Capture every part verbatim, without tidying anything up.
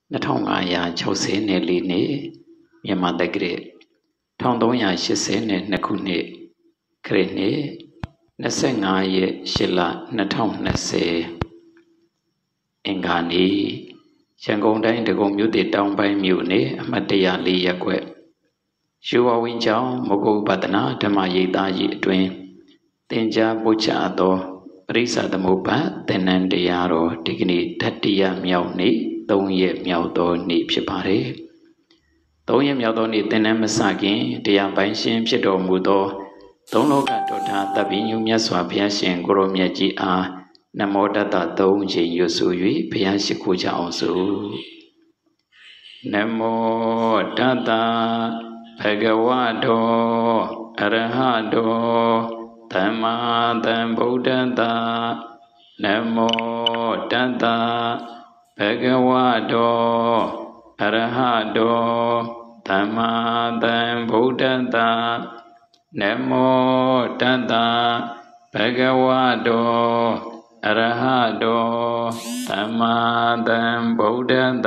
နှစ်ထောင်ငါးရာခြောက်ဆယ်နဲ့လေးနှစ်မြန်မာတက္ကရာတစ်ထောင်သုံးရာရှစ်ဆယ်နဲ့နှစ်ခုနှစ်ခရစ်နှစ်နှစ်ဆယ့်ငါးရက်ရှစ်လနှစ်ထောင်နှစ်ဆယ်အင်္ဂါနေ့ရန်ကုန်တိုင်းဒဂုံမြို့သစ်တောင်ပိုင်းမြို့နယ်အမှတ်တရလေးရပ်ကွက်ရွှေဝဝင်းကျောင်းမဂုပဒနာဓမ္မရိပ်သားကြီးအတွင်သင်ကြားပို့ချသောပရိစ္ဆသမုပ္ပါသင်္นานတရားတော်ဒီကနေ့တတိယမြောက်နေ့သုံးရက်မြောက်သောနေ့ဖြစ်ပါတယ်။သုံးရက်မြောက်သောနေ့သင်္นานမစခင်တရားပိုင်ရှင်ဖြစ်တော်မူသောသုံးလောကတော်ထာတပည့်ညုမြတ်စွာဘုရားရှင်ကိုရောမြတ်ကြီးအားနမောတတသုံးချိန်ရွတ်ဆို၍ဘုရားရှိခိုးကြအောင်စို့။နမောတတဘဂဝတောအရဟတောသမ္မာသမ္ဗုဒ္ဓတ္တနမောတတ္တဘဂဝတောအရဟတောသမ္မာသမ္ဗုဒ္ဓတ္တနမောတတ္တဘဂဝတောအရဟတောသမ္မာသမ္ဗုဒ္ဓတ္တ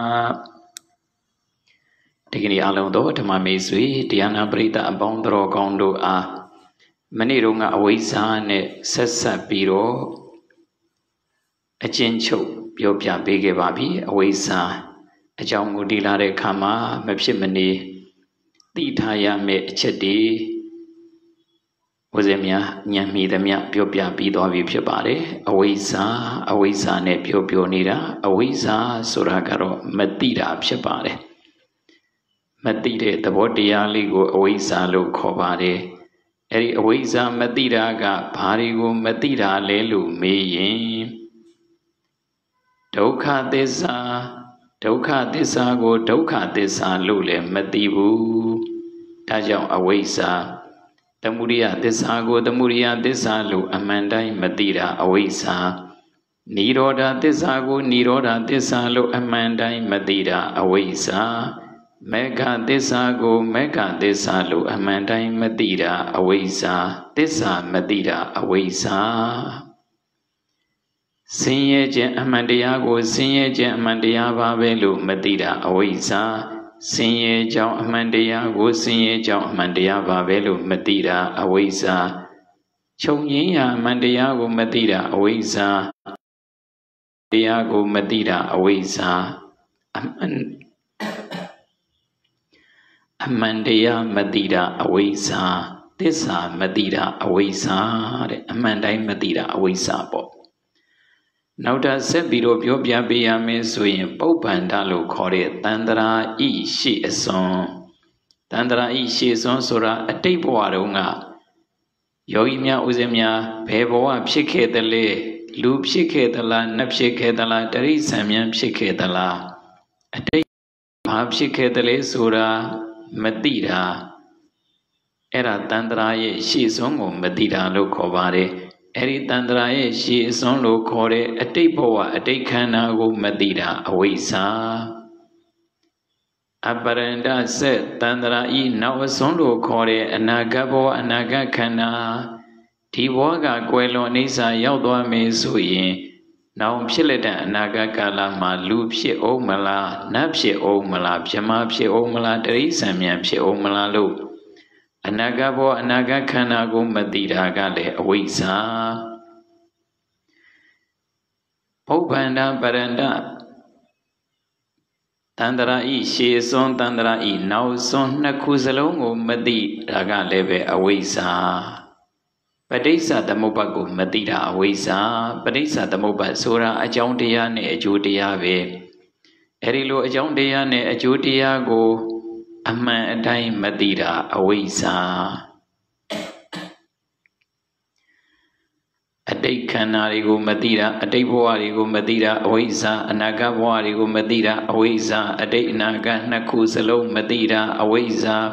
ဒီကနေ့အလုံးသောဓမ္မမေဆွေတရားနာပရိသတ်အပေါင်းတော်ကောင်းတို့အားမနေ့တုန်းကအဝိဇ္ဇာနဲ့ဆက်ဆက်ပြီးတော့အကျဉ်းချုပ်ပြောပြပေးခဲ့ပါပြီအဝိဇ္ဇာအကြောင်းကိုဒီလာတဲ့အခါမှာမဖြစ်မနေသိထားရမယ့်အချက်တွေဝဇ္ဇများဉာဏ်မီသမျှပြောပြပြီးသွားပြီဖြစ်ပါတယ်အဝိဇ္ဇာအဝိဇ္ဇာနဲ့ပြောပြောနေတာအဝိဇ္ဇာဆိုတာကတော့မသိတာဖြစ်ပါတယ်မသိတဲ့သဘောတရားလေးကိုအဝိဇ္ဇာလို့ခေါ်ပါတယ်အဲ့ဒီအဝိဇ္ဇာမသိတာကဘာတွေကိုမသိတာလဲလို့မေးရင်ဒုက္ခသစ္စာဒုက္ခသစ္စာကိုဒုက္ခသစ္စာလို့လည်းမသိဘူးဒါကြောင့်အဝိဇ္ဇာသမုဒိယသစ္စာကိုသမုဒိယသစ္စာလို့အမှန်တိုင်းမသိတာအဝိဇ္ဇာနိရောဓသစ္စာကိုနိရောဓသစ္စာလို့အမှန်တိုင်းမသိတာအဝိဇ္ဇာမေဃသစ္စာကိုမေဃသစ္စာလို့အမှန်တိုင်းမသိတာအဝိဇ္ဇာသစ္စာမသိတာအဝိဇ္ဇာဆင်းရဲခြင်းအမှန်တရားကိုဆင်းရဲခြင်းအမှန်တရားပါပဲလို့မသိတာအဝိဇ္ဇာဆင်းရဲကြောင်းအမှန်တရားကိုဆင်းရဲကြောင်းအမှန်တရားပါပဲလို့မသိတာအဝိဇ္ဇာချုပ်ငြိမ်းရာအမှန်တရားကိုမသိတာအဝိဇ္ဇာတရားကိုမသိတာအဝိဇ္ဇာအမှန်အမှန်တရားမသိတာအဝိဇ္ဇာသစ္စာမသိတာအဝိဇ္ဇာတဲ့အမှန်တိုင်းမသိတာအဝိဇ္ဇာပေါ့နောက်တာဆက်ပြီးတော့ပြောပြပေးရမယ်ဆိုရင်ပုပ္ပန္ဒလို့ခေါ်တဲ့တန္တရာဤရှိအစွန်တန္တရာဤရှိအစွန်ဆိုတာအတိတ်ဘဝတုန်းကယောဂီများဥစဉ်များဘယ်ဘဝဖြစ်ခဲ့သလဲလူဖြစ်ခဲ့သလားနတ်ဖြစ်ခဲ့သလားတရိစ္ဆာန်များဖြစ်ခဲ့သလားအတိတ်ဘာဖြစ်ခဲ့သလဲဆိုတာမသိတာအဲ့ဒါတန္တရာရဲ့ရှေ့ဆုံးကိုမသိတာလို့ခေါ်ပါတယ်အဲ့ဒီတန္တရာရဲ့ရှေ့ဆုံးလို့ခေါ်တဲ့အတိတ်ဘဝအတိတ်ခန္ဓာကိုမသိတာအဝိဇ္ဇာအပရန္တဆက်တန္တရာဤနောက်အစွန်းလို့ခေါ်တဲ့အနာဂတ်ဘဝအနာဂတ်ခန္ဓာဒီဘဝကကွယ်လွန်အိဋ္ဌာရောက်သွားမယ်ဆိုရင်နောက်ဖြစ်လက်တဲ့အနာဂတ်ကာလမှာလူဖြစ်အောင်မလားနတ်ဖြစ်အောင်မလားမြမဖြစ်အောင်မလားတရိစ္ဆာန်များဖြစ်အောင်မလားလို့အနာဂတ်ဘောအနာဂတ်ခန္ဓာကိုမသိတာကလည်းအဝိဇ္ဇာပုပ္ပန္ဒပရန္တတန္တရာဤရှေစွန်းတန္တရာဤနောက်စွန်းနှစ်ခုစလုံးကိုမသိတာကလည်းပဲအဝိဇ္ဇာပဋိစ္စသမုပ္ပါဒ်ကိုမသိတာအဝိဇ္ဇာပဋိစ္စသမုပ္ပါဒ်ဆိုတာအကြောင်းတရားနဲ့အကျိုးတရားပဲအဲဒီလိုအကြောင်းတရားနဲ့အကျိုးတရားကိုအမှန်အတိုင်းမသိတာအဝိဇ္ဇာအတိတ်ခန္ဓာတွေကိုမသိတာအတိတ်ဘဝတွေကိုမသိတာအဝိဇ္ဇာအနာဂတ်ဘဝတွေကိုမသိတာအဝိဇ္ဇာအတိတ်အနာဂတ်နှစ်ခုစလုံးမသိတာအဝိဇ္ဇာ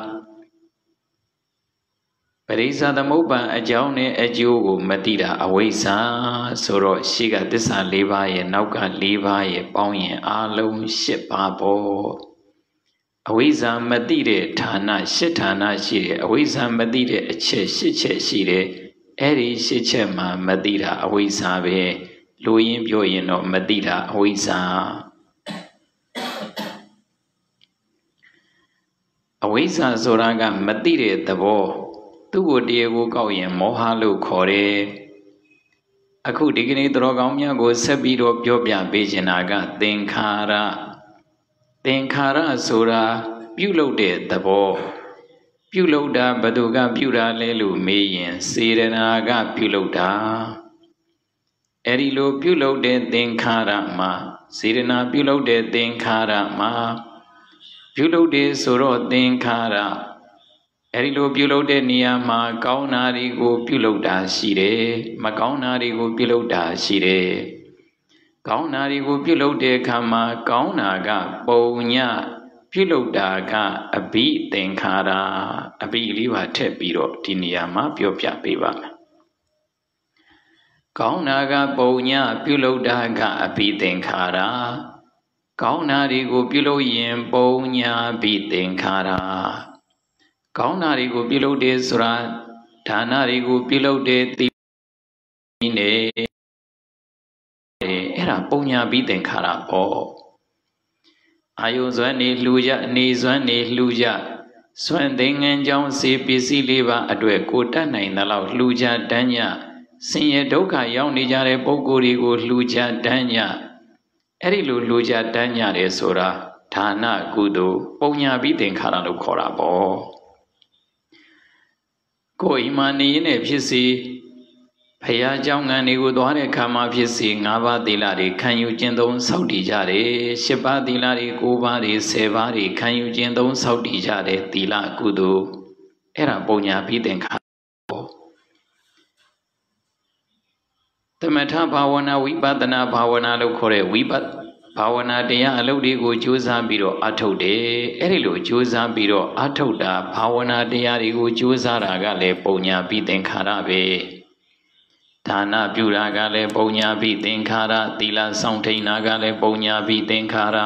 ပရိစ္ဆသမုပ္ပါအကြောင်းနဲ့အကျိုးကိုမသိတာအဝိဇ္ဇာဆိုတော့ရှေ့ကသစ္စာ၄ပါးရဲ့နောက်က၄ပါးရဲ့ပေါင်းရင်အလုံး၈ပါးပေါ့အဝိဇ္ဇာမသိတဲ့ဌာန၈ဌာနရှိတယ်အဝိဇ္ဇာမသိတဲ့အချက်၈ချက်ရှိတယ်အဲ့ဒီ၈ချက်မှာမသိတာအဝိဇ္ဇာပဲလူရင်းပြောရင်တော့မသိတာအဝိဇ္ဇာဇ္ဇာဆိုတာကမသိတဲ့သဘောသူ့ကိုတရားကိုကောက်ရင်မောဟလို့ခေါ်တယ်အခုဒီကနေ့တော်ကောင်းများကိုဆက်ပြီးတော့ပြောပြပေးချင်တာကသင်္ခါရသင်္ခါရဆိုတာပြုလုပ်တဲ့သဘောပြုလုပ်တာဘယ်သူကပြုတာလဲလို့မေးရင်စေတနာကပြုလုပ်တာအဲ့ဒီလိုပြုလုပ်တဲ့သင်္ခါရမှာစေတနာပြုလုပ်တဲ့သင်္ခါရမှာပြုလုပ်တယ်ဆိုတော့သင်္ခါရအဲ့ဒီလိုပြုလုပ်တဲ့နေရာမှာကောင်းတာတွေကိုပြုလုပ်တာရှိတယ်မကောင်းတာတွေကိုပြုလုပ်တာရှိတယ်ကောင်းတာတွေကိုပြုလုပ်တဲ့အခါမှာကောင်းတာကပုံညပြုလုပ်တာကအဘိသင်္ခါရအဘိလေးပါထည့်ပြီးတော့ဒီနေရာမှာပြောပြပေးပါမယ်ကောင်းတာကပုံညပြုလုပ်တာကအဘိသင်္ခါရကောင်းတာတွေကိုပြုလုပ်ရင်ပုံညဘိသင်္ခါရကောင်းတာတွေကိုပြုလုပ်တယ်ဆိုတာဒါနတွေကိုပြုလုပ်တဲ့သီလနဲ့အဲ့ဒါပုံညာပြီးသင်္ခါရပေါ့အာယုဇွမ်းနေလှူကြအနေဇွမ်းနေလှူကြစွန့်သိငန်းကြောင်းစေပစ္စည်းလေးပါအတွက်ကိုတတ်နိုင်သလောက်လှူကြတန်းညဆင်းရဲဒုက္ခရောက်နေကြတဲ့ပုဂ္ဂိုလ်တွေကိုလှူကြတန်းညအဲ့ဒီလိုလှူကြတန်းညတယ်ဆိုတာဒါနကုသိုလ်ပုံညာပြီးသင်္ခါရလို့ခေါ်တာပေါ့ကိုယ်အိမ်မှာနေရင်လည်းဖြစ်စီဖရာเจ้าငံတွေကိုသွားတဲ့အခါမှာဖြစ်စီ၅ပါးသီလတွေခံယူခြင်းသုံးစောင့်တည်ကြတယ်၈ပါးသီလတွေ၉ပါးတွေ၁၀ပါးတွေခံယူခြင်းသုံးစောင့်တည်ကြတယ်သီလကုသိုလ်အဲ့ဒါပုံညာပြီးသင်္ခါရသမထဘာဝနာဝိပဿနာဘာဝနာလို့ခေါ်တဲ့ဝိပဿဘာဝနာတရားအလုပ်တွေကိုကြိုးစားပြီးတော့အထုတ်တယ်အဲ့ဒီလိုကြိုးစားပြီးတော့အထုတ်တာဘာဝနာတရားတွေကိုကြိုးစားတာကလည်းပုံညာပြီးသင်္ခါရပဲဒါနပြုတာကလည်းပုံညာပြီးသင်္ခါရသီလဆောင်ထိန်တာကလည်းပုံညာပြီးသင်္ခါရ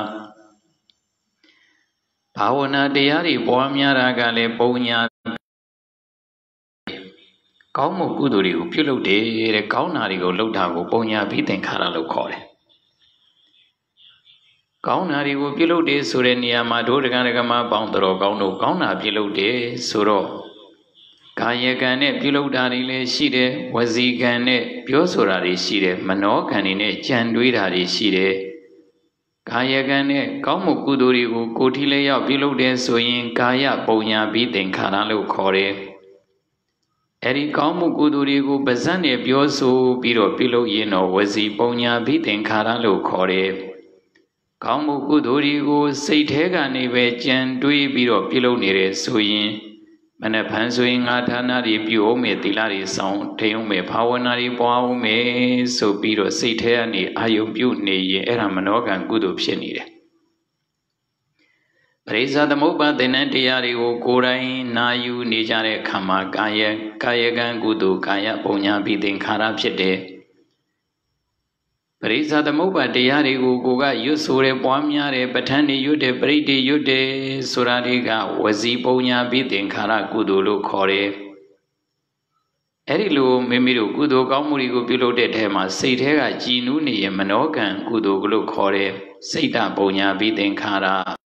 ဘာဝနာတရားတွေပွားများတာကလည်းပုံညာကောင်းမှုကုသိုလ်တွေကိုပြုလုပ်တယ်တဲ့ကောင်းတာတွေကိုလုပ်တာကိုပုံညာပြီးသင်္ခါရလို့ခေါ်တယ်ကောင်းတာတွေကိုပြုလုပ်တယ်ဆိုတဲ့နေရာမှာဒုဒကံဒကမပေါင်းတော်ကောင်းတို့ကောင်းတာပြုလုပ်တယ်ဆိုတော့ကာယကံနဲ့ပြုလုပ်တာတွေလည်းရှိတယ်ဝစီကံနဲ့ပြောဆိုတာတွေရှိတယ်မနောကံတွေနဲ့ကြံတွေးတာတွေရှိတယ်ကာယကံနဲ့ကောင်းမှုကုသိုလ်တွေကိုကိုယ်ထီလေးရောက်ပြုလုပ်တယ်ဆိုရင်ကာယပုံညာပြီးသင်္ခါရလို့ခေါ်တယ်အဲ့ဒီကောင်းမှုကုသိုလ်တွေကိုပါးစပ်နဲ့ပြောဆိုပြီးတော့ပြုလုပ်ရင်တော့ဝစီပုံညာပြီးသင်္ခါရလို့ခေါ်တယ်ကောင်းမှုကုသိုလ်တွေကိုစိတ်ထဲကနေပဲကြံတွေးပြီးတော့ပြုလုပ်နေတယ်ဆိုရင်မနက်ဖြန်ဆိုရင်ငါဌာနတွေပြုအောင်မယ်သီလတွေဆောင်ထိန်အောင်မယ်ဘာဝနာတွေပွားအောင်မယ်ဆိုပြီးတော့စိတ်ထဲကနေအာယုံပြုနေရင်အဲ့ဒါမနောကံကုသိုလ်ဖြစ်နေတယ်ပရိစ္ဆသမုပ္ပါဒနာတရားတွေကိုကိုယ်တိုင်နာယူနေကြတဲ့အခါမှာကာယကာယကံကုသိုလ်ကာယပုံညာပြီးသင်္ခါရဖြစ်တယ်ပရိစ္ဆသမုပ္ပါတရားတွေကိုကိုကရွတ်ဆိုတယ်ပွားများတယ်ပဋ္ဌာန်းတွေရွတ်တယ်ပရိဋ္ဌိရွတ်တယ်ဆိုတာတွေကဝစီပုံညာပြီးသင်္ခါရကုသိုလ်လို့ခေါ်တယ်အဲ့ဒီလိုမိမိတို့ကုသိုလ်ကောင်းမှုတွေကိုပြုလုပ်တဲ့ထဲမှာစိတ်ထဲကကြည်နူးနေရင်မနောကံကုသိုလ်လို့ခေါ်တယ်စိတ်တပုံညာပြီးသင်္ခါရ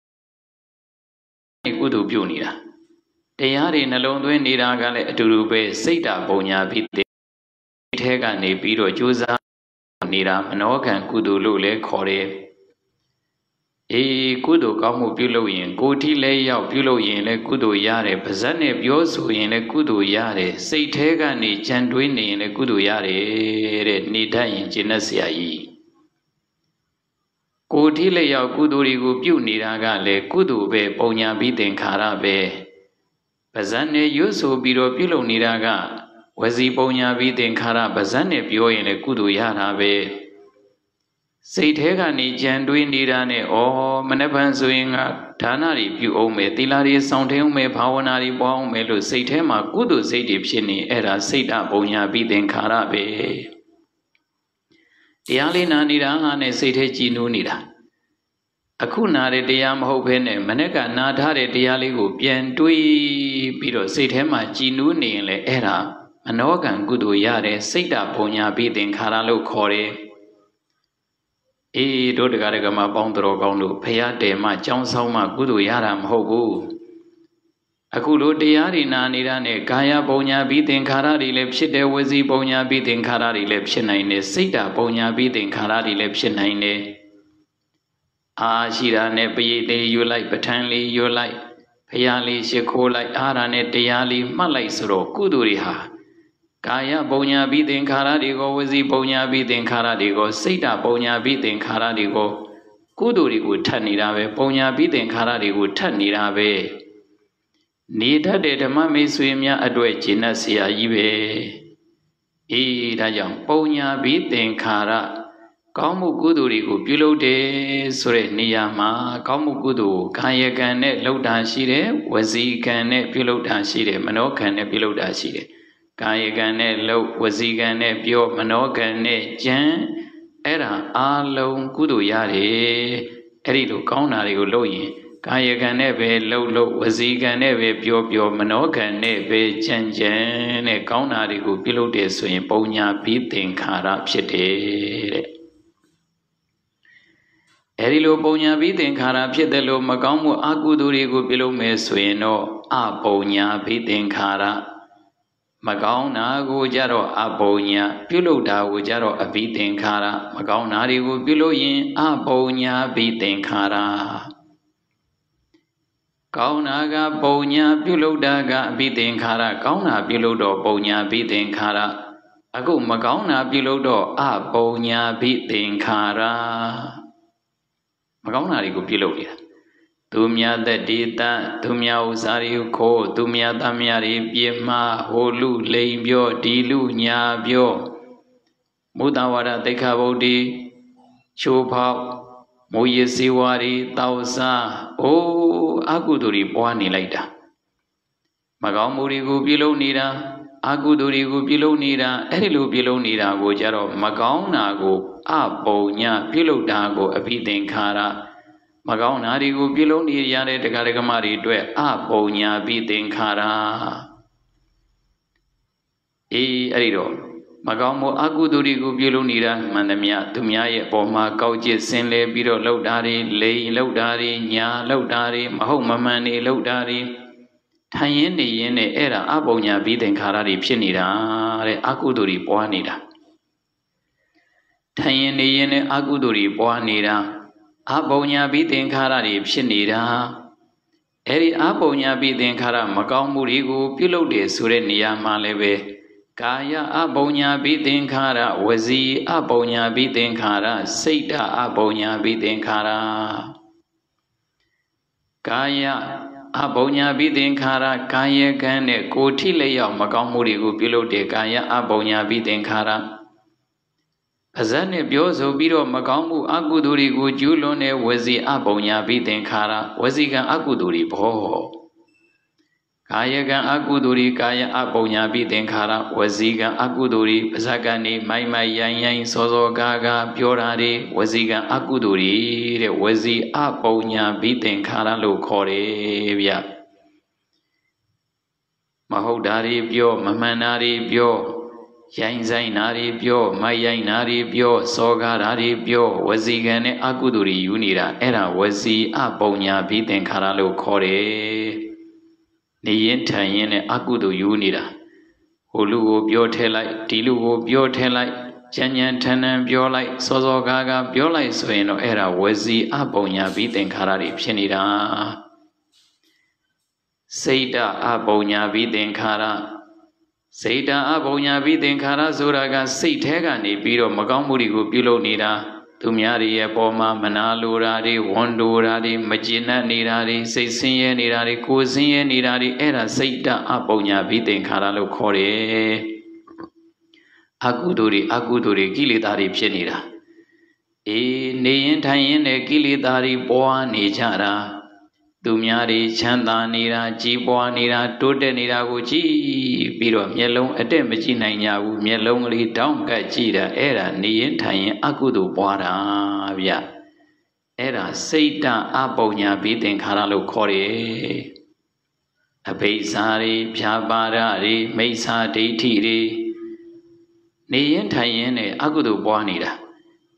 ကုသိုလ်ပြုနေတာတရားတွေနှလုံးသွင်းနေတာကလည်းအတူတူပဲစိတ်တပုံညာပြီးသင်ထဲကနေပြီးတော့ကြိုးစားနေတာမနောကံကုသိုလ်လို့လည်းခေါ်တယ်အေးကုသိုလ်ကောင်းမှုပြုလုပ်ရင်ကိုယ်ထိလည်းရောက်ပြုလုပ်ရင်လည်းကုသိုလ်ရတယ်ပါးစပ်နဲ့ပြောဆိုရင်လည်းကုသိုလ်ရတယ်စိတ်ထဲကနေကြံတွေးနေရင်လည်းကုသိုလ်ရတယ်တဲ့နေတတ်ရင်ကျင့်တတ်เสียကြီးကိုယ်ထိလည်းရောက်ကုသိုလ်တွေကိုပြုနေတာကလည်းကုသိုလ်ပဲပုံညာပြီးသင်္ခါရပဲပါးစပ်နဲ့ရွတ်ဆိုပြီးတော့ပြုလုပ်နေတာကဝစီပုံညာပြီးသင်္ခါရပါးစပ်နဲ့ပြောရင်လည်းကုသိုလ်ရတာပဲစိတ်ထဲကနေကြံတွေးနေတာနဲ့ဩမနှပန်းဆိုရင်ကဒါနတွေပြုအောင်မယ်သီလတွေဆောင်ထိန်အောင်မယ်ဘာဝနာတွေပွားအောင်မယ်လို့စိတ်ထဲမှာကုသိုလ်စိတ်တွေဖြစ်နေအဲ့ဒါစိတ်တပုံညာပြီးသင်္ခါရပဲတရားလေးနာနေတာဟာနဲ့စိတ်ထဲကြည်နူးနေတာအခုနာတဲ့တရားမဟုတ်ဘဲနဲ့မနေ့ကနာထားတဲ့တရားလေးကိုပြန်တွေးပြီးတော့စိတ်ထဲမှာကြည်နူးနေရင်လည်းအဲ့ဒါမနောကံကုသိုလ်ရတယ်စိတ်တပုံညာပြီးသင်္ခါရလို့ခေါ်တယ်အေးတို့တရားဓမ္မပေါင်းတော်ကောင်းတို့ဖရာတဲမှကြောင်းဆောင်မှကုသိုလ်ရတာမဟုတ်ဘူးအခုလိုတရားတွေနာနေတာနဲ့ကာယပုံညာပြီးသင်္ခါရတွေလည်းဖြစ်တယ်ဝစီပုံညာပြီးသင်္ခါရတွေလည်းဖြစ်နိုင်တယ်စိတ်ဓာတ်ပုံညာပြီးသင်္ခါရတွေလည်းဖြစ်နိုင်တယ်အာရှိတာနဲ့ပရိသေယူလိုက်ပဋ္ဌာန်းလေးယူလိုက်ဖရာလေးရှိခိုးလိုက်အာရနဲ့တရားလေးမှတ်လိုက်ဆိုတော့ကုသိုလ်တွေဟာကာယပုံညာပြီးသင်္ခါရတွေကိုဝစီပုံညာပြီးသင်္ခါရတွေကိုစိတ်ဓာတ်ပုံညာပြီးသင်္ခါရတွေကိုကုသိုလ်တွေကိုထပ်နေတာပဲပုံညာပြီးသင်္ခါရတွေကိုထပ်နေတာပဲနေတတ်တဲ့ဓမ္မမေဆွေများအတွက်ကျင့်တတ်เสียကြီးပဲအေးဒါကြောင့်ပုံညာပြီးသင်္ခါရကောင်းမှုကုသိုလ်တွေကိုပြုလုပ်တယ်ဆိုတဲ့နေရာမှာကောင်းမှုကုသိုလ်ကာယကံနဲ့လှုပ်တာရှိတယ်ဝစီကံနဲ့ပြုလုပ်တာရှိတယ်မနောကံနဲ့ပြုလုပ်တာရှိတယ်ကာယကံနဲ့လှုပ်ဝစီကံနဲ့ပြောမနောကံနဲ့ကြံအဲ့ဒါအာလုံးကုသိုလ်ရတယ်အဲ့ဒီလိုကောင်းတာတွေကိုလုပ်ရင်ကာယကံနဲ့ပဲလှုပ်လှုပ်ဝစီကံနဲ့ပဲပြောပြောမနောကံနဲ့ပဲကြံကြံနဲ့ကောင်းတာတွေကိုပြုလုပ်တယ်ဆိုရင်ပုံညာပြီးသင်္ခါရဖြစ်တယ်တဲ့အဲဒီလိုပုံညာပြီးသင်္ခါရဖြစ်တယ်လို့မကောင်းမှုအကုသိုလ်တွေကိုပြုလုပ်မယ်ဆိုရင်တော့အပုံညာပြီးသင်္ခါရမကောင်းတာကိုကြတော့အပုံညာပြုလုပ်တာကိုကြတော့အဘိသင်္ခါရမကောင်းတာတွေကိုပြုလုပ်ရင်အပုံညာပြီးသင်္ခါရကောင်းတာကပုံညာပြုလုပ်တာကအဘိသင်္ခါရကောင်းတာပြုလုပ်တော့ပုံညာပြီးသင်္ခါရအခုမကောင်းတာပြုလုပ်တော့အပုံညာပြီးသင်္ခါရမကောင်းတာတွေကိုပြုလုပ်နေတာသူများသက်ဒေသသူများဥစ္စာတွေခိုးသူများသားများတွေပြေမဟိုလူလိန်ပြောဒီလူညာပြောမုဒ္ဒဝါဒသိက္ခာပုဒ်ဒီချိုးဖောက်မူရစေဝါတွေတောက်စားအိုးအကုသိုလ်တွေပွားနေလိုက်တာမကောင်းမှုတွေကိုပြုလုပ်နေတာအကုသိုလ်တွေကိုပြုလုပ်နေတာအဲ့ဒီလိုပြုလုပ်နေတာကိုကြတော့မကောင်းတာကိုအပုံညာပြုလုပ်တာကိုအဘိသင်္ခါရမကောင်းတာတွေကိုပြုလုပ်နေရတဲ့တရားဓမ္မတွေအတွက်အပုံညာပြီးသင်္ခါရအေးအဲ့ဒီတော့မကောင်းမှုအကုသိုလ်တွေကိုပြုလုပ်နေတာမှန်သမျှသူများရဲ့အပေါ်မှာကောက်ကျစ်ဆင်းလဲပြီးတော့လှုပ်တာတွေလိန်လှုပ်တာတွေညာလှုပ်တာတွေမဟုတ်မမှန်တွေလှုပ်တာတွေထိုင်ရင်းနေရင်းနဲ့အဲ့ဒါအပုံညာပြီးသင်္ခါရတွေဖြစ်နေတာတဲ့အကုသိုလ်တွေပွားနေတာထိုင်ရင်နေရင်နဲ့အကုသိုလ်တွေပွားနေတာအပုံညာပြီးသင်္ခါရတွေဖြစ်နေတာအဲ့ဒီအပုံညာပြီးသင်္ခါရမကောင်းမှုတွေကိုပြုလုပ်တယ်ဆိုတဲ့နေရာမှာလည်းပဲကာယအပုံညာပြီးသင်္ခါရဝစီအပုံညာပြီးသင်္ခါရစိတ်ဓာတ်အပုံညာပြီးသင်္ခါရကာယအပုံညာပြီးသင်္ခါရကာယကံနဲ့ကိုယ်ထိလျောက်မကောင်းမှုတွေကိုပြုလုပ်တဲ့ကာယအပုံညာပြီးသင်္ခါရပါဇက်နဲ့ပြောဆိုပြီးတော့မကောင်းမှုအကုသိုလ်တွေကိုကျူးလွန်တဲ့ဝစီအပုံညာပြီးသင်္ခါရဝစီကံအကုသိုလ်တွေဘောကာယကံအကုသိုလ်တွေကာယအပုံညာပြီးသင်္ခါရဝစီကံအကုသိုလ်တွေပါဇက်ကနေမိုင်းမိုင်းရိုင်းရိုင်းစောစောကားကားပြောတာတွေဝစီကံအကုသိုလ်တွေတဲ့ဝစီအပုံညာပြီးသင်္ခါရလို့ခေါ်တယ်ဗျမဟုတ်တာတွေပြောမမှန်တာတွေပြောရိုင်းဆိုင်နာတွေပြောမိုက်ရိုင်းနာတွေပြောစောကားတာတွေပြောဝစီကံနဲ့အကုသိုလ်တွေယူနေတာအဲ့ဒါဝစီအပုံညာပြီးသင်္ခါရလို့ခေါ်တယ်နေရင်ထိုင်ရင်နဲ့အကုသိုလ်ယူနေတာဟိုလူကိုပြောထဲလိုက်ဒီလူကိုပြောထဲလိုက်ကြံ့ကြံ့ထန်ထန်ပြောလိုက်စောစောကားကားပြောလိုက်ဆိုရင်တော့အဲ့ဒါဝစီအပုံညာပြီးသင်္ခါရတွေဖြစ်နေတာစိတ်ဓာတ်အပုံညာပြီးသင်္ခါရစိတ်ဓာတ်အပုံညာပြီးသင်္ခါရဆိုတာကစိတ်ထဲကနေပြီးတော့မကောင်းမှုတွေကိုပြုလုပ်နေတာသူများတွေရဲ့ပေါ်မှာမနာလိုတာတွေဝန်တိုတာတွေမကျေနပ်နေတာတွေစိတ်ဆင်းရဲနေတာတွေကိုယ်ဆင်းရဲနေတာတွေအဲ့ဒါစိတ်ဓာတ်အပုံညာပြီးသင်္ခါရလို့ခေါ်တယ်အကုသိုလ်တွေအကုသိုလ်တွေကိလေသာတွေဖြစ်နေတာအေးနေရင်ထိုင်ရင်နဲ့ကိလေသာတွေပွားနေကြတာသူများတွေချမ်းသာနေတာကြီးပွားနေတာတိုးတက်နေတာကိုကြည့်ပြီးတော့မျက်လုံးအတက်မကြည့်နိုင်ကြဘူးမျက်လုံးကလေးတောင်းကပ်ကြည့်တာအဲ့ဒါနေရင်ထိုင်ရင်အကုသိုလ်ပွားတာဗျအဲ့ဒါစိတ်တအပုံညာပြီးသင်္ခါရလို့ခေါ်တယ်အဘိဇာတွေဖြာပါဒတွေမိစ္ဆာဒိဋ္ဌိတွေနေရင်ထိုင်ရင်နဲ့အကုသိုလ်ပွားနေတာ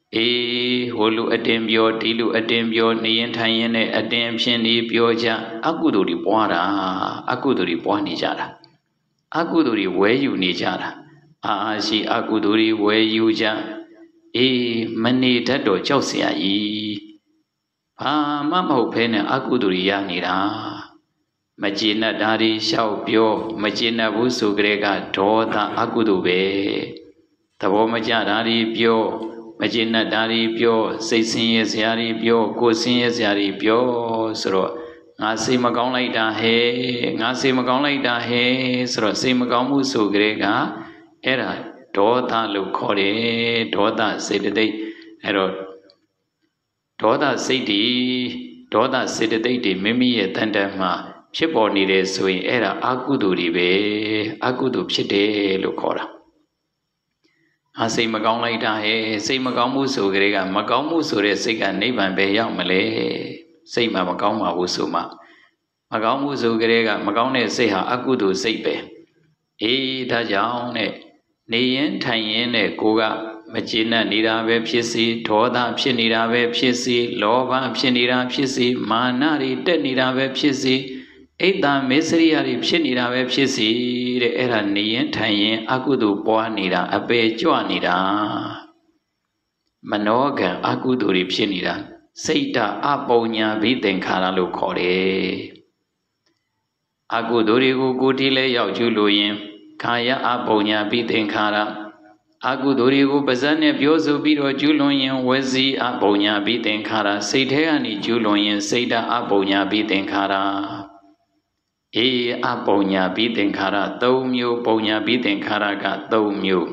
အေးဟိုလူအတင်းပြောဒီလူအတင်းပြောနေရင်ထိုင်ရင်နဲ့အတင်းဖြစ်နေပြောကြအကုသိုလ်တွေပွားတာအကုသိုလ်တွေပွားနေကြတာအကုသိုလ်တွေဝဲယူနေကြတာအာအာရှိအကုသိုလ်တွေဝဲယူကြအေးမနေတတ်တော့ကြောက်เสียကြီးဘာမှမဟုတ်ဖဲနဲ့အကုသိုလ်တွေရနေတာမကျေနပ်တာတွေလျှောက်ပြောမကျေနပ်ဘူးဆိုကြတဲ့ကဒေါသအကုသိုလ်ပဲသဘောမကျတာတွေပြောမကျေနပ်တာတွေပြောစိတ်ဆင်းရဲစရာတွေပြောကိုယ်ဆင်းရဲစရာတွေပြောဆိုတော့ငါစိတ်မကောင်းလိုက်တာဟဲ့ငါစိတ်မကောင်းလိုက်တာဟဲ့ဆိုတော့စိတ်မကောင်းမှုဆိုကြတဲ့ကအဲ့ဒါဒေါသလို့ခေါ်တယ်ဒေါသစေတသိက်အဲ့တော့ဒေါသစိတ်တွေဒေါသစေတသိက်တွေမိမိရဲ့တန်တန်မှာဖြစ်ပေါ်နေတယ်ဆိုရင်အဲ့ဒါအကုသိုလ်တွေပဲအကုသိုလ်ဖြစ်တယ်လို့ခေါ်တာအစိတ်မကောင်းလိုက်တာဟဲ့စိတ်မကောင်းမှုဆိုကြတဲ့ကမကောင်းမှုဆိုတဲ့စိတ်ကနိဗ္ဗာန်ပဲရောက်မလဲစိတ်မှမကောင်းပါဘူးဆိုမှမကောင်းမှုဆိုကြတဲ့ကမကောင်းတဲ့စိတ်ဟာအကုသိုလ်စိတ်ပဲအေးဒါကြောင့်နဲ့နေရင်ထိုင်ရင်နဲ့ကိုကမကျေနပ်နေတာပဲဖြစ်စေဒေါသဖြစ်နေတာပဲဖြစ်စေလောဘဖြစ်နေတာဖြစ်စေမာနတွေတက်နေတာပဲဖြစ်စေအိတ်တမေစရိယာတွေဖြစ်နေတာပဲဖြစ်စီတဲ့အဲ့ဒါနေရင်ထိုင်ရင်အကုသိုလ်ပွားနေတာအပေကြွနေတာမနောကံအကုသိုလ်တွေဖြစ်နေတာစိတ်တအပုံညာဘိသင်္ခါရလို့ခေါ်တယ်အကုသိုလ်တွေကိုကိုယ်တည်းလဲရောက်ကျူးလို့ရင်ခာယအပုံညာဘိသင်္ခါရအကုသိုလ်တွေကိုပါးစပ်နဲ့ပြောဆိုပြီးတော့ကျူးလွန်ရင်ဝစီအပုံညာဘိသင်္ခါရစိတ်ထဲကနေကျူးလွန်ရင်စိတ်တအပုံညာဘိသင်္ခါရအေးအပုံညာဘိသင်္ခါရသုံးမျိုးပုံညာဘိသင်္ခါရကသုံးမျိုး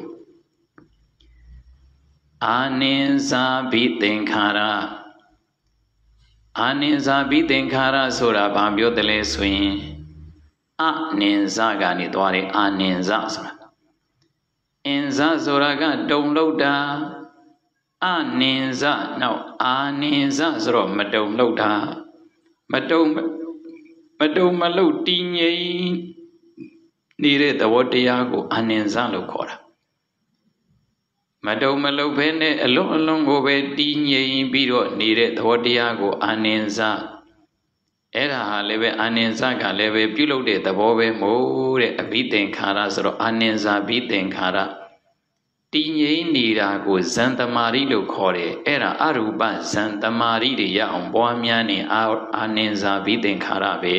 အာနိဉ္ဇာဘိသင်္ခါရအာနိဉ္ဇာဘိသင်္ခါရဆိုတာဘာပြောတယ်လဲဆိုရင်အနိဉ္ဇကနေသွားတယ်အာနိဉ္ဇဆိုတာအဉ္ဇဆိုတာကတုံလောက်တာအနိဉ္ဇနောက်အာနိဉ္ဇဆိုတော့မတုံလောက်တာမတုံမတုံမလို့တည်ငြိမ်နေတဲ့သဘောတရားကိုအာနိဉ္ဇလို့ခေါ်တာမတုံမလို့ပဲနဲ့အလုံးအလုံးကိုပဲတည်ငြိမ်ပြီးတော့နေတဲ့သဘောတရားကိုအာနိဉ္ဇအဲ့ဒါဟာလည်းပဲအာနိဉ္ဇကလည်းပဲပြုလုပ်တဲ့သဘောပဲမို့တဲ့အဘိသင်္ခါရဆိုတော့အာနိဉ္ဇဘိသင်္ခါရတည်ငြိမ်နေတာကိုဇန်တမာရိလို့ခေါ်တယ်အဲ့ဒါအရူပဇန်တမာရိတွေရအောင်ပွားများနေအာနိဉ္ဇဘိသင်္ခါရပဲ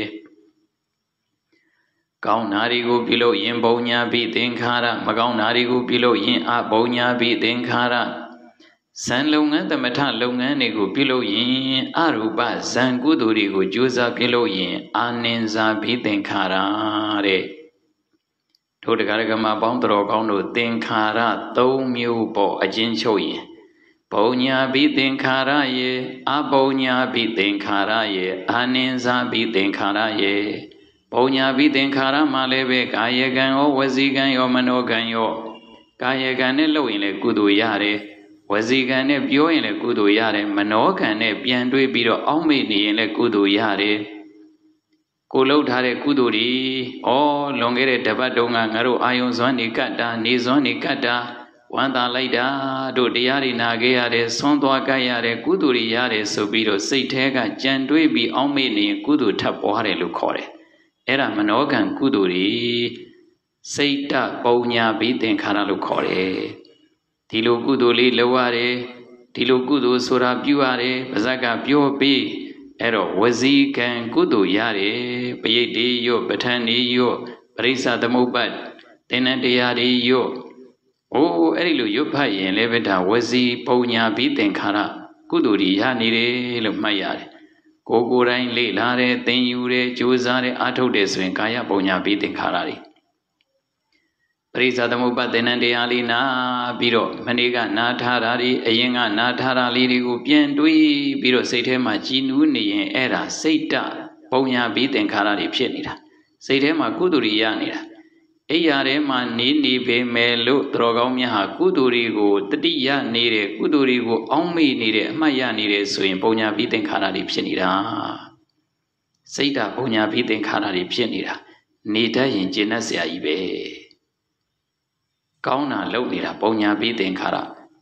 ကောင်းတာတွေကိုပြုလို့ရင်ဘုံညာဘိသင်္ခါရမကောင်းတာတွေကိုပြုလို့ရင်အဘုံညာဘိသင်္ခါရဇန်လုပ်ငန်းသမထလုပ်ငန်းတွေကိုပြုလို့ရင်အရူပဇန်ကုသိုလ်တွေကိုကြိုးစားပြုလို့ရင်အာနိဉ္ဇဘိသင်္ခါရတဲ့တို့တရားဓမ္မပေါင်းတော်ကောင်းတို့သင်္ခါရသုံးမျိုးပေါ့အချင်းချုပ်ရင်ဘုံညာဘိသင်္ခါရယေအဘုံညာဘိသင်္ခါရယေအာနိဉ္ဇဘိသင်္ခါရယေဘုံညာဘိသင်္ခါရမှာလည်းပဲကာယကံရောဝစီကံရောမနောကံရောကာယကံနဲ့လုပ်ရင်လည်းကုသိုလ်ရတယ်ဝစီကံနဲ့ပြောရင်လည်းကုသိုလ်ရတယ်မနောကံနဲ့ပြန်တွေးပြီးတော့အောက်မေ့နေရင်လည်းကုသိုလ်ရတယ်ကိုလှုပ်ထားတဲ့ကုသိုလ်တွေဩလွန်ခဲ့တဲ့တပတ်တုန်းကငါတို့အာယုံစွမ်းနေကတ်တာနေစွမ်းနေကတ်တာဝမ်းသာလိုက်တာတို့တရားတွေနာခဲ့ရတယ်ဆွမ်းသွားကြရတယ်ကုသိုလ်တွေရတယ်ဆိုပြီးတော့စိတ်ထဲကကြံတွေးပြီးအောက်မေ့နေရင်ကုသိုလ်ထပ်ပွားတယ်လို့ခေါ်တယ်အဲ့ဒါမနောကံကုသိုလ်တွေစိတ်တပုံညာဘိသင်္ခါရလို့ခေါ်တယ်ဒီလိုကုသိုလ်လေးလုပ်ရတယ်ဒီလိုကုသိုလ်ဆိုတာပြုရတယ်ပါဇက်ကပြောပြီးအဲ့တော့ဝစီကံကုသိုလ်ရတယ်ပရိတ်တိယောပဋ္ဌာန်းနေယောပရိစ္ဆသမုပ္ပတ်သင်္နတရားတွေယောအိုးအဲ့ဒီလိုရွတ်ဖတ်ရင်လည်းပဲဒါဝစီပုံညာဘိသင်္ခါရကုသိုလ်တွေရနေတယ်လို့မှတ်ရတယ်ကိုကိုယ်တိုင်လေ့လာတယ်သင်ယူတယ်ကြိုးစားတယ်အားထုတ်တယ်ဆိုရင်ကာယပုံညာဘိသင်္ခါရတွေပရိစ္ဆသမုပ္ပါသင်္နတရားလေးနာပြီးတော့မနေ့ကနာထားတာတွေအရင်ကနာထားတာလေးတွေကိုပြန်တွေးပြီးတော့စိတ်ထဲမှာကြည်နူးနေရင်အဲ့ဒါစိတ်တပုံညာဘိသင်္ခါရတွေဖြစ်နေတာစိတ်ထဲမှာကုသိုလ်တွေရနေတာအိယာထဲမှာနေနေပေမဲ့လို့တော်ကောင်းများဟာကုသိုလ်တွေကိုတတိယနေတဲ့ကုသိုလ်တွေကိုအောင်းမေ့နေတဲ့အမှတ်ရနေတဲ့ဆိုရင်ပုံညာဘိသင်္ခါရတွေဖြစ်နေတာစိတ်တပုံညာဘိသင်္ခါရတွေဖြစ်နေတာနေတတ်ရင်ကျင့်တတ်เสียကြီးပဲကောင်းတာလုပ်နေတာပုံညာဘိသင်္ခါရ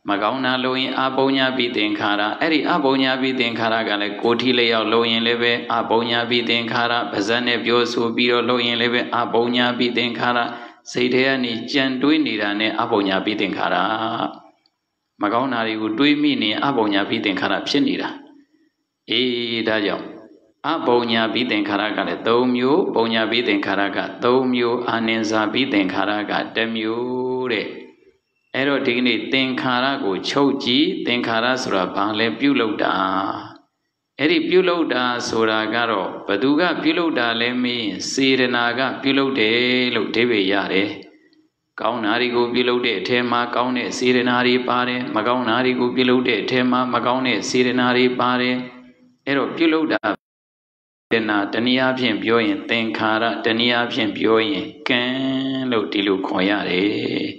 Magauna loin abonya bitin kara, eri abonya bitin kara gale, koti leo loin leve, abonya bitin kara, bazane biosu biro loin leve, abonya bitin kara, Saydeani Janduinirane abonya bitin kara. Magauna rigu duimini abonya bitin kara pshenira. E dayo. Abonya bitin kara gale, domyo, bonya bitin kara ga, domyo, anenza bitin kara ga, demyo re. Ero digni tenkara go choji tenkara sura bangle pyulauda eri pyulauda sura garo baduga pyulauda le mi sirana ga pyulaude lo debe yare kaung nari go pyulaude the ma kaung ne sirana ri pare ma kaung nari go pyulaude the ma ma kaung ne sirana ri pare ero pyulauda na taniya phyin pyo yin tenkara taniya phyin pyo yin kan lo di lo khon yare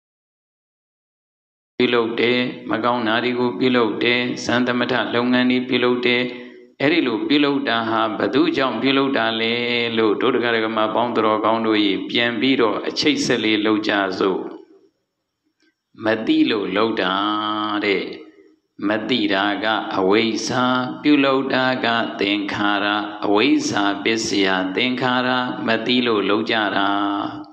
Pilote, Magaun Narigu Pilote, Santa Mata Longani Pilote, Erilu Pilota ha, Badujam Pilotale, Lo Dodagarama Bondro Gondoi, Piambiro, a chasely lojazo. Madilo Lodare, Madiraga, Awesa, Pilotaga, Tenkara, Awesa, Bessia, Tenkara, Madilo Lojara.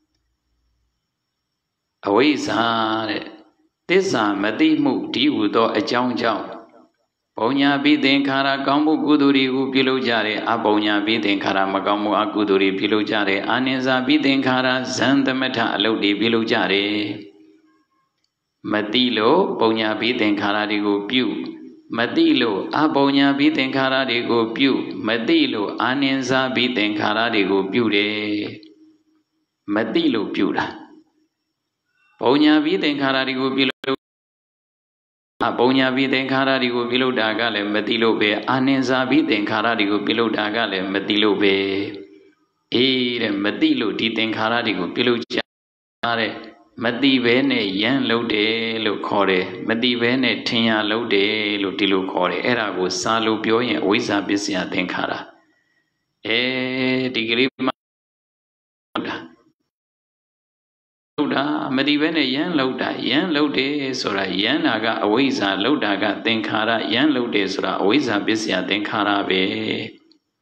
Awesa. Tisa mati mukti udo a chong chong. Ponya bitin kara kambu kuduri u pilojare, Abonya bitin kara makamu akuduri pilojare, Anenza bitin kara Zantamata alodi pilojare. Matilo, Ponya bitin kara digo pew. Matilo, Abonya bitin kara digo pew. Matilo, Anenza bitin kara digo pew de. Matilo pewda. Ponya bitin kara digo pilo. Abonya bitin kara digo pilo dagale matilo be. Anenza bitin kara digo pilo dagale matilo be. Ere matilo ditin kara digo pilo jare. Mati bene yan lode lo kore. Mati bene tinya lode lo dilo kore. Era go salo pyo yen oisa bisya tin kara. E digri Lauda, Madivene yan lauda, yan laude sora, yan aga awisa lauda ga tenkara, yan laude sora, awisa bisya tenkara be.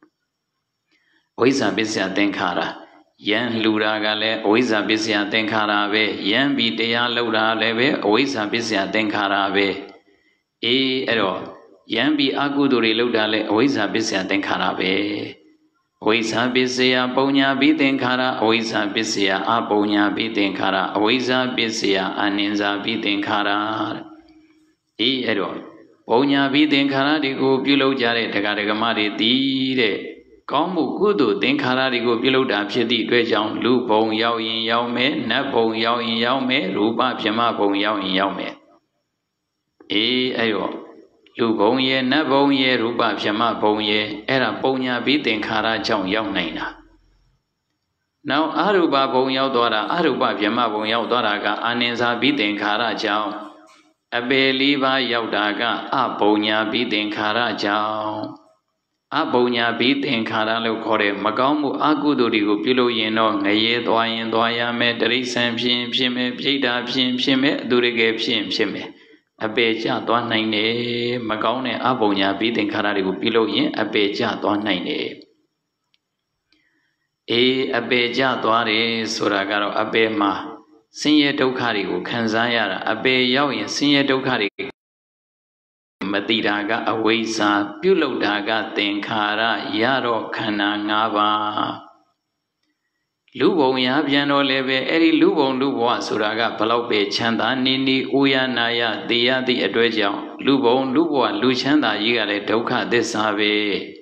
Awisa bisya tenkara, yan lura gale, awisa bisya tenkara be, yan bidya lauda lebe, awisa bisya tenkara be. E ero, yan bi aguduri lauda le, awisa bisya tenkara be. Awisa bisya ponya bitin kara, awisa bisya aponya bitin kara, awisa bisya aninza bitin kara. E ero, ponya bitin kara digo pilo jare tagaragamari dire. Kamu kudu tin kara digo pilo da pshiti dwe jang lu pong yao yin yao me, na pong yao yin yao me, rupa pshama pong yao yin yao me. E ero. Lu bong ye, na bong ye, rupa pshama bong ye, era ponya bitin kara chong yao naina. Now arupa bong yao dwara, arupa pshama bong yao dwara ka anenza bitin kara chong. Abe liba yao daga, a ponya bitin kara chong. A ponya bitin kara lo kore, magamu aguduri go pilo yeno, ngaye dwa yen dwa ya me, darisan pshin pshime, pshita pshin pshime, durige pshin pshime. Abe cha toan nai ne, Magaun ne abonya bitin kara digo pilo yen, abe cha toan nai ne. E abe cha toa re, sura garo abe ma, sinye dokhari go kanzayara, abe yao yen sinye dokhari matiraga awisa, pyulo daga tenkara, yaro kana ngaba. Lubong ya piano leve, eri lubong lubwa suraga palope chanda nini uya naya diya di adwejang, lubong lubwa luchanda yigale dokha desabe.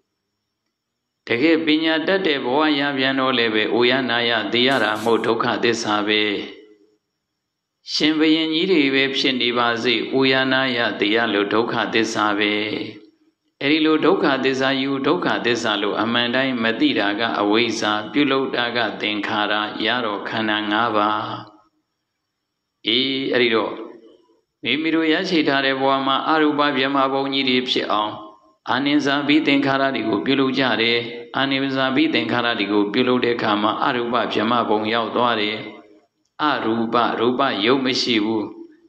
Tege pinya date boa ya piano leve, uya naya diyara mo dokha desabe. Shimbayin yirive pshindi bazi, uya naya diyalo dokha desabe. Erilo dokha desa yu dokha desa lo amandai matiraga awisa pyulodaga tenkara yaro khana ngaba. E erilo mimiro yashi thare bwa ma arupa pyama bong ji ri phit aung aninza bi tenkara digo pyulou jare aninza bi tenkara digo pyulou de kha ma arupa pyama bong yaw twa de arupa rupa yau mashi bu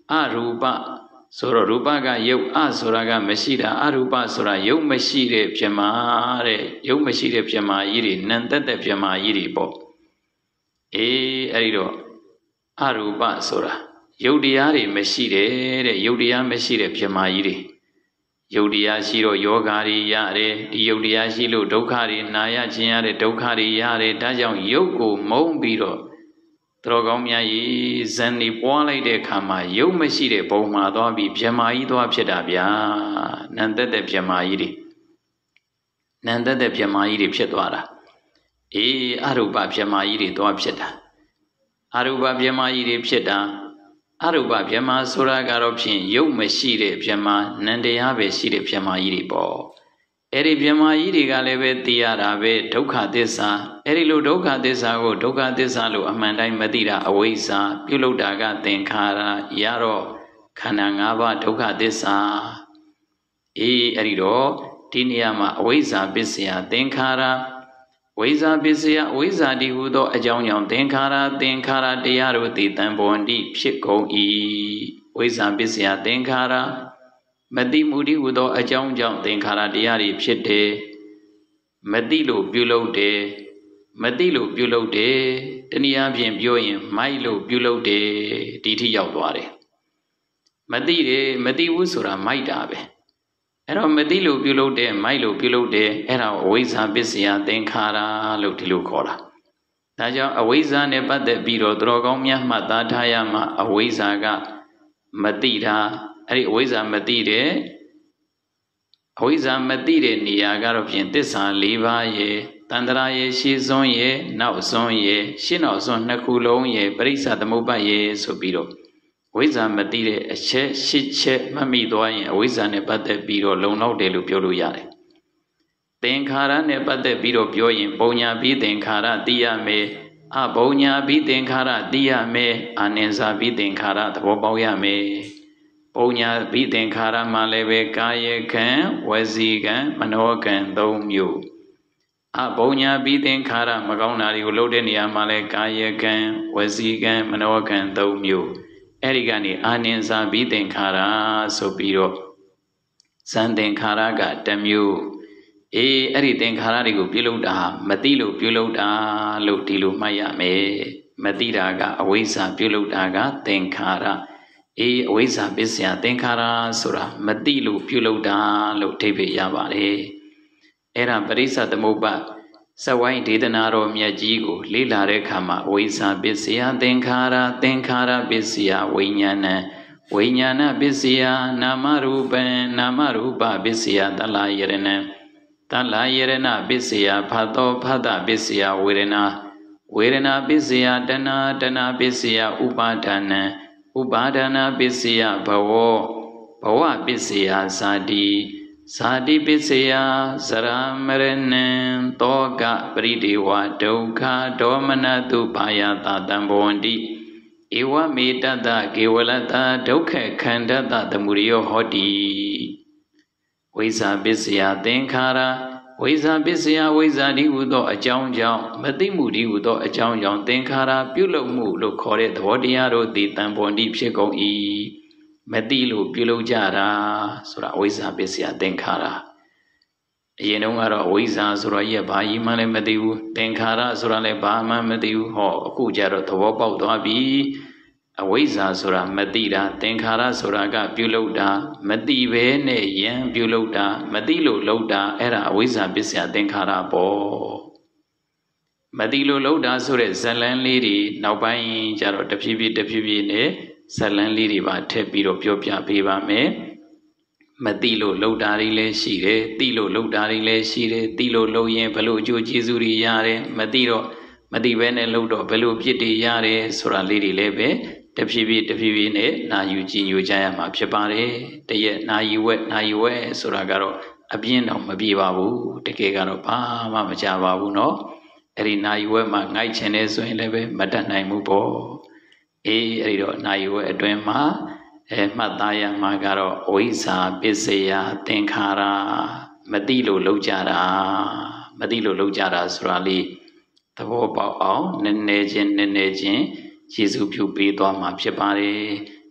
အရူပဆိုတော့ရူပကယုတ်အဆိုတာကမရှိတာအရူပဆိုတာယုတ်မရှိတဲ့ပြမတဲ့ယုတ်မရှိတဲ့ပြမကြီးတွေနံတက်တဲ့ပြမကြီးတွေပေါ့အေးအဲ့ဒီတော့အရူပဆိုတာယုတ်တရားတွေမရှိတယ်တဲ့ယုတ်တရားမရှိတဲ့ပြမကြီးတွေယုတ်တရားရှိတော့ယောဂါတွေရတယ်ဒီယုတ်တရားရှိလို့ဒုက္ခတွေနာရခြင်းရတဲ့ဒုက္ခတွေရတယ်ဒါကြောင့်ယုတ်ကိုမုန်းပြီးတော့တော်ကောင်းများကြီးဇန်နေပွားလိုက်တဲ့အခါမှာယုတ်မရှိတဲ့ဘုံမှာသွားပြီးပြမကြီးသွားဖြစ်တာဗျာနံတက်တဲ့ပြမကြီးတွေနံတက်တဲ့ပြမကြီးတွေဖြစ်သွားတာအေးအရူပပြမကြီးတွေသွားဖြစ်တာအရူပပြမကြီးတွေဖြစ်တာအရူပပြမဆိုတာကတော့ဖြင့်ယုတ်မရှိတဲ့ပြမနံတရားပဲရှိတဲ့ပြမကြီးတွေပေါ့အဲ့ဒီပြမကြီးတွေကလည်းပဲသိရတာပဲဒုက္ခသစ္စာအဲ့ဒီလိုဒုက္ခသစ္စာကိုဒုက္ခသစ္စာလို့အမှန်တိုင်းမသိတာအဝိဇ္ဇာပြုလုပ်တာကသင်္ခါရရတော့ခန္ဓာ၅ပါးဒုက္ခသစ္စာအေးအဲ့ဒီတော့ဒီနေရာမှာအဝိဇ္ဇာပစ္စယသင်္ခါရဝိဇ္ဇာပစ္စယအဝိဇ္ဇာတည်ဟူသောအကြောင်းကြောင့်သင်္ခါရသင်္ခါရတရားတို့သည်တံပွန်တိဖြစ်ကုန်၏ဝိဇ္ဇာပစ္စယသင်္ခါရမသိမှုတည်ဟူသောအကြောင်းကြောင့်သင်္ခါရတရားတွေဖြစ်တယ်မသိလို့ပြုလုပ်တယ်မသိလို့ပြုလုပ်တယ်တနည်းအားဖြင့်ပြောရင်မိုက်လို့ပြုလုပ်တယ်ဒီထိရောက်သွားတယ်မသိတယ်မသိဘူးဆိုတာမိုက်တာပဲအဲ့တော့မသိလို့ပြုလုပ်တယ်မိုက်လို့ပြုလုပ်တယ်အဲ့ဒါအဝိဇ္ဇာပစ္စယသင်္ခါရလို့ဒီလိုခေါ်တာဒါကြောင့်အဝိဇ္ဇာနဲ့ပတ်သက်ပြီးတော့တော်ကောင်းများမှတ်သားထားရမှာအဝိဇ္ဇာကမသိတာအဲ့ဒီအဝိဇ္ဇာမသိတယ်အဝိဇ္ဇာမသိတဲ့နေရာကတော့ဖြင့်သစ္စာ၄ပါးရဲ့တန္တရာရဲ့ရှေ့စွန်းရဲ့နောက်စွန်းရဲ့ရှင်းနောက်စွန်းနှစ်ခုလုံးရဲ့ပရိစ္ဆသမုပ္ပါရဲ့ဆိုပြီးတော့ဝိဇ္ဇာမသိတဲ့အချက်ရှစ်ချက်မှတ်မိသွားရင်အဝိဇ္ဇာနဲ့ပတ်သက်ပြီးတော့လုံလောက်တယ်လို့ပြောလို့ရတယ်သင်္ခါရနဲ့ပတ်သက်ပြီးတော့ပြောရင်ပုံညာပြီးသင်္ခါရသိရမယ်အပုံညာပြီးသင်္ခါရသိရမယ်အာနိဇာပြီးသင်္ခါရသဘောပေါက်ရမယ်ပုံညာပြီးသင်္ခါရမှာလည်းပဲကာယကံဝစီကံမနောကံသုံးမျိုးအပုံညာပြီးသင်္ခါရမကောင်းတာတွေကိုလုပ်တဲ့နေရာမှာလည်းကာယကံဝစီကံမနောကံသုံးမျိုးအဲ့ဒီကနေအာနိဇာပြီးသင်္ခါရဆိုပြီးတော့ဇန်သင်္ခါရကတစ်မျိုးအေးအဲ့ဒီသင်္ခါရတွေကိုပြုလုပ်တာမသိလို့ပြုလုပ်တာလို့ဒီလိုမှတ်ရမယ်မသိတာကအဝိဇ္ဇာပြုလုပ်တာကသင်္ခါရအေးအဝိဇ္ဇာပစ္စယသင်္ခါရဆိုတာမသိလို့ပြုလုပ်တာလို့အဓိပ္ပာယ်ရပါတယ်အဲ့ဒါပရိစ္ဆသမုပ္ပါစဝိုင်းဒေသနာတော်မြတ်ကြီးကိုလေ့လာတဲ့အခါမှာအဝိဇ္ဇာပစ္စယသင်္ခါရသင်္ခါရပစ္စယဝိညာဏဝိညာဏပစ္စယနာမရူပံနာမရူပပစ္စယတလယရဏံတလယရဏပစ္စယဖတ်သောဖတ်တပစ္စယဝေဒနာဝေဒနာပစ္စယတဏတဏပစ္စယဥပါဒာနံဥပါဒာနပစ္စယဘဝဘဝပစ္စယဇာတိဇာတိပစ္စယဇရာမရဏံတောကပရိဒေဝဒုက္ခဒေါမနတုဘာယတတံဘဝန္တိဧဝမေတ္တကေဝလတ္တဒုက္ခခန္ဓတသမုရိယောဟောတိဝိဇ္ဇာပစ္စယသင်္ခါရဝိဇ္ဇာပစ္စယဝိဇ္ဇာတိဟုသောအကြောင်းကြောင့်မသိမှုတိဟုသောအကြောင်းကြောင့်သင်္ခါရပြုလုပ်မှုလို့ခေါ်တဲ့သဘောတရားတို့သည်တံပွန်တိဖြစ်ကုန်၏မသိလို့ပြုလုပ်ကြတာဆိုတာဝိဇ္ဇာပစ္စယသင်္ခါရအရင်တုန်းကတော့ဝိဇ္ဇာဆိုတော့ရဲ့ဘာကြီးမှလည်းမသိဘူးသင်္ခါရဆိုတာလည်းဘာမှမသိဘူးဟောအခုကျတော့သဘောပေါက်သွားပြီအဝိဇ္ဇာဆိုတာမသိတာသင်္ခါရဆိုတာကပြုလုပ်တာမသိဘဲနဲ့ယံပြုလုပ်တာမသိလို့လုပ်တာအဲ့ဒါအဝိဇ္ဇာပစ္စယသင်္ခါရပေါ့မသိလို့လုပ်တာဆိုတဲ့ဇလန်းလေးတွေနောက်ပိုင်းကျတော့တဖြည်းဖြည်းတဖြည်းဖြည်းနဲ့ဇလန်းလေးတွေပါထည့်ပြီးတော့ပြောပြပေးပါမယ်မသိလို့လုပ်တာတွေလည်းရှိတယ်သိလို့လုပ်တာတွေလည်းရှိတယ်သိလို့လုပ်ရင်ဘလို့အကျိုးကျေးဇူးတွေရတယ်မသိတော့မသိဘဲနဲ့လုပ်တော့ဘလို့ဖြစ်တွေရတယ်ဆိုတာလေးတွေလည်းပဲတဖြည်းဖြည်းတဖြည်းဖြည်းနဲ့နာယူကြည့်ညိုကြရမှာဖြစ်ပါတယ်တရက်နာယူဝက်နာယူဝက်ဆိုတာကတော့အပြင်းတော့မပြေပါဘူးတကယ်ကတော့ဘာမှမကြပါဘူးเนาะအဲ့ဒီနာယူဝက်မှာငိုက်ချင်နေဆိုရင်လည်းပဲမတတ်နိုင်ဘူးပေါ့အေးအဲ့ဒီတော့နာယူဝက်အတွင်းမှာအဲမှတ်သားရမှာကတော့ဝိဇ္ဇာပစ္စယသင်္ခါရမသိလို့လုပ်ကြတာမသိလို့လုပ်ကြတာဆိုတာလေးသဘောပေါက်အောင်နည်းနည်းချင်းနည်းနည်းချင်းယေရှုပြုပေးသွားမှာဖြစ်ပါတယ်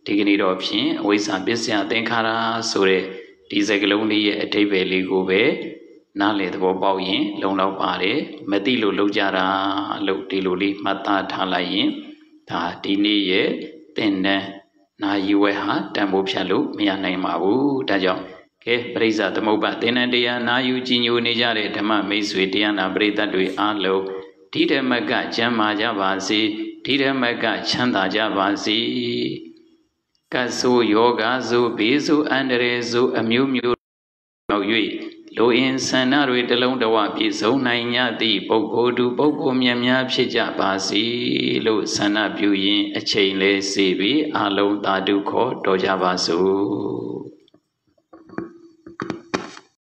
ဒီကနေ့တော့ဖြင့်အဝိဇ္ဇာပစ္စယသင်္ခါရဆိုတဲ့ဒီစကားလုံးလေးရဲ့အဓိပ္ပာယ်လေးကိုပဲနားလည်သဘောပေါက်ရင်လုံလောက်ပါတယ်မသိလို့လောက်ကြတာလို့ဒီလိုလေးမှတ်သားထားလိုက်ရင်ဒါဒီနေ့ရဲ့သင်တန်းနာယီဝဲဟာတန်ဖိုးဖြတ်လို့မရနိုင်ပါဘူးဒါကြောင့်ကဲပရိစ္ဆသမုပ္ပါသင်တန်းတရားနာယူကြည်ညိုနေကြတဲ့ဓမ္မမိတ်ဆွေတရားနာပရိသတ်တွေအားလုံးဒီဓမ္မကကျမ်းမာကြပါစေဒီဓမ္မကချမ်းသာကြပါစေကတ်ဆိုယောဂဆိုဘေးဆိုအန္တရာယ်ဆိုအမျိုးမျိုးနောက်၍လိုအင်ဆန္ဒတွေတလုံးတဝပြည့်စုံနိုင်ကြသည့်ပုဂ္ဂိုလ်သူပုဂ္ဂိုလ်မြတ်များဖြစ်ကြပါစေလို့ဆန္ဒပြုရင်အချိန်လေးစေပြီးအလုံးသာဓုခေါ်တော်ကြပါစို့